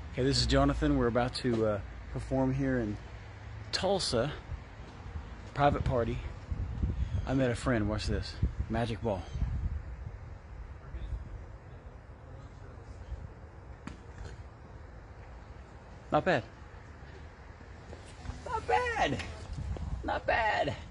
Okay, this is Jonathan. We're about to perform here in Tulsa. Private party. I met a friend. Watch this. Magic ball. Not bad. Not bad. Not bad.